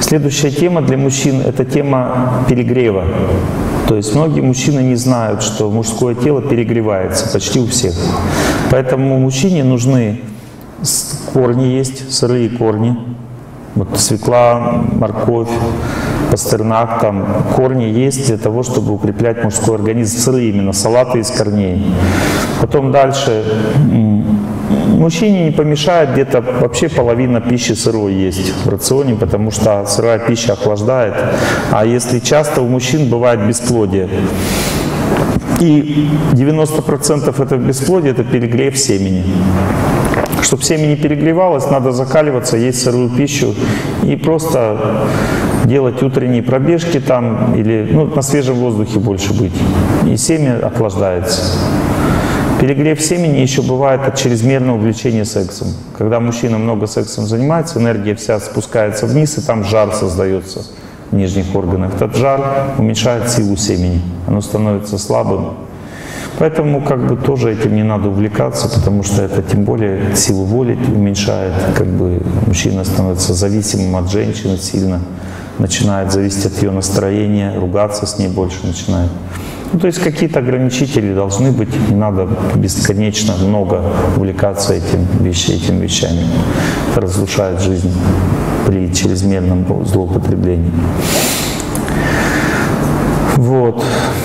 Следующая тема для мужчин – это тема перегрева. То есть многие мужчины не знают, что мужское тело перегревается почти у всех. Поэтому мужчине нужны корни есть, сырые корни. Вот свекла, морковь, пастернак, там корни есть для того, чтобы укреплять мужской организм. Сырые именно, салаты из корней. Потом дальше. Мужчине не помешает где-то вообще половина пищи сырой есть в рационе, потому что сырая пища охлаждает. А если часто у мужчин бывает бесплодие, и 90% этого бесплодия – это перегрев семени. Чтобы семя не перегревалось, надо закаливаться, есть сырую пищу и просто делать утренние пробежки там или на свежем воздухе больше быть. И семя охлаждается. Перегрев семени еще бывает от чрезмерного увлечения сексом. Когда мужчина много сексом занимается, энергия вся спускается вниз, и там жар создается в нижних органах. Этот жар уменьшает силу семени, оно становится слабым. Поэтому тоже этим не надо увлекаться, потому что это тем более силу воли уменьшает. Мужчина становится зависимым от женщины сильно, начинает зависеть от ее настроения, ругаться с ней больше начинает. То есть какие-то ограничители должны быть, не надо бесконечно много увлекаться этими вещами. Это разрушает жизнь при чрезмерном злоупотреблении. Вот.